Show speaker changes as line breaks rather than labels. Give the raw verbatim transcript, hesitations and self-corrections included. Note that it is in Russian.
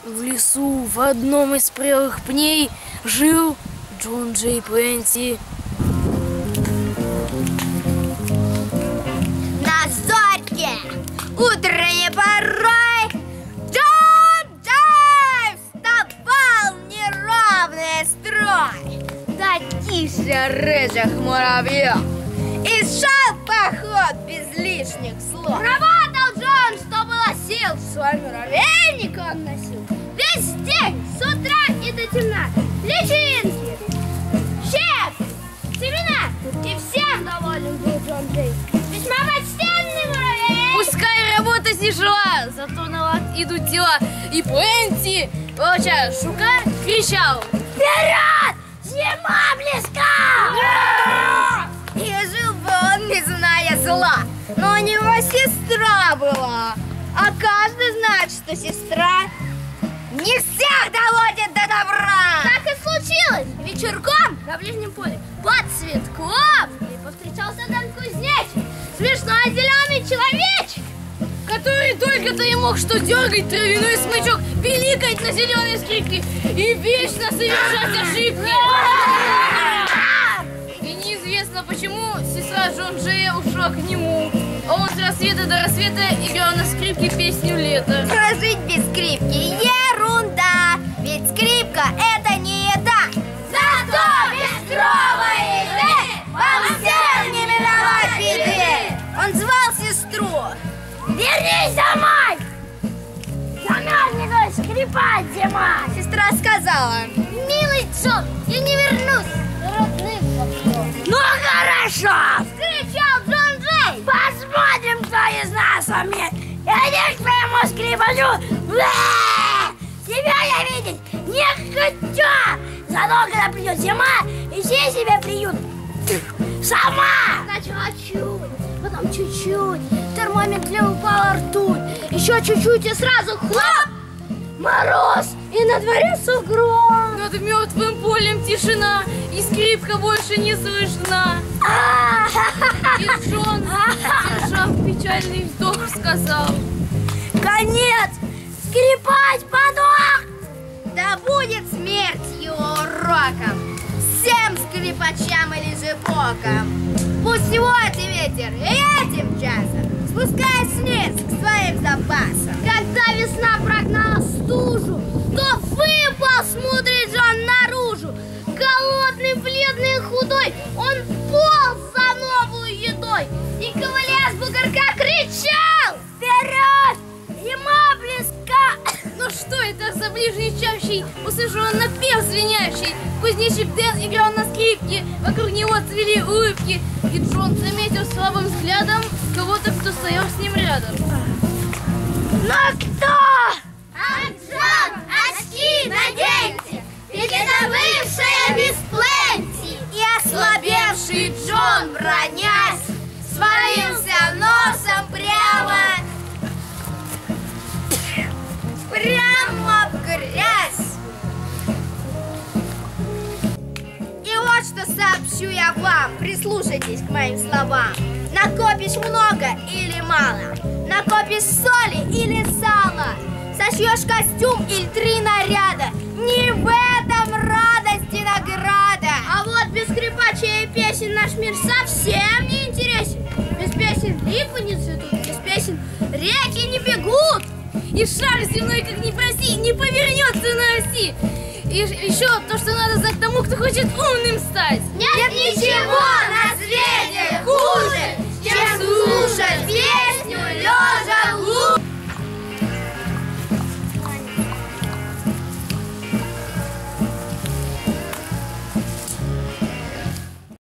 В лесу в одном из прелых пней жил Джон Джей Пленти.
На зорьке утренней порой Джон Джей вставал в неровный строй. Да тише рыжих муравьев и шел в поход без лишних слов. Работал Джон, что было сил, свой муравейник он носил весь день, с утра и до темна. Личинки, щепки, семена, и всем доволен был Джон Джей. Весьма почтенный муравей.
Пускай работа тяжела, зато на лад идут дела. И Пленти, получая жука, кричал:
вперед! Зима близка! И жил бы он, не зная зла, но у него сестра была. А каждый знает, что сестра не всех доводит до добра. Так и случилось. Вечерком на ближнем поле под цветком и повстречался там кузнечик, смешной зеленый человечек,
который только-то и мог что дергать травяной смычок, пиликать на зеленой скрипке и вечно совершать ошибки. И неизвестно почему сестра Джон Джея ушла к нему, а он с рассвета до рассвета играл на скрипке песню «Лето».
Прожить без скрипки ерунда, ведь скрипка это не еда. Зато без дрова еды вам всем не миновать беды. Он звал сестру: вернись домой, замерзнет дочь, скрипать зима. Сестра сказала: милый Джон, я не вернусь родным отцом. Ну хорошо, вскричал Джон Джей, посмотрим, кто из нас умеет. Иди к твоему скрипачу. Тебя я видеть не хочу. Зато когда придет зима, ищи себе приют сама. Сначала чуть, потом чуть-чуть. Термометр упала ртуть. Еще чуть-чуть и сразу хлоп! Мороз, и на дворе сугроб.
Над мертвым полем тишина, и скрипка больше не слышна. И Джон, держав печальный вздох, сказал:
конец! Скрипач подох! Да будет смерть его уроком всем скрипачам или же боком. Пусть вот и ветер и этим часом спускаясь вниз к своим запасам. Когда весна прогнала стужу, то выпал смудрый Джон наружу. Голодный, бледный и худой, он полз за новую едой и, ковыляя с бугорка, кричал: вперед! Зима близка!
Ну что это за ближничавший? Услышал он напев звенящий. Кузнечик Дэн играл на скрипке, вокруг него цвели улыбки. И Джон заметил слабым взглядом кого-то, кто стоял с ним рядом.
Но кто? А Джон, очки наденьте, ведь это бывшая мисс Пленти. И ослабевший Джон, бронясь, свалился носом прямо Прямо в грязь. И вот что сообщу я вам, прислушайтесь к моим словам. Накопишь много или мало, накопишь соли или сала, сошьешь костюм или три наряда, не в этом радости награда. А вот без скрипачей и песен наш мир совсем не интересен. Без песен липы не цветут, без песен реки не бегут.
И шар земной, как ни проси, не повернется на оси. И еще то, что надо знать тому, кто хочет умным стать.
Нет, Нет ничего